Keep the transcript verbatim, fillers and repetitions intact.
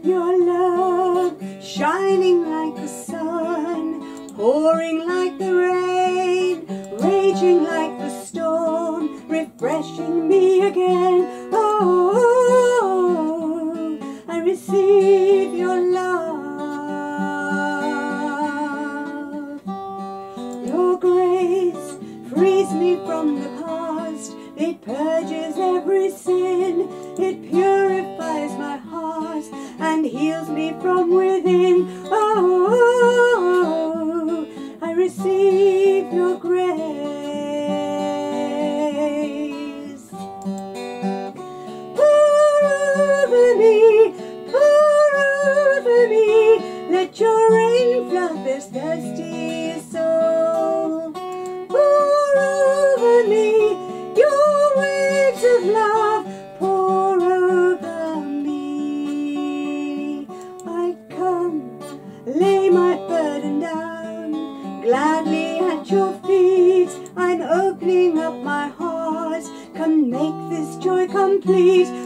Your love shining like the sun, pouring like the rain, raging like the storm, refreshing me again. Oh, I receive your love. Your grace frees me from the past. It purges every sin. It purifies my heart and heals me from within. Oh, I receive your grace. Pour over me, pour over me. Let your rain flood this thirsty soul. Pour over me your waves of love. Pour over me. I come, lay my burden down, gladly at your feet. I'm opening up my heart. Come make this joy complete.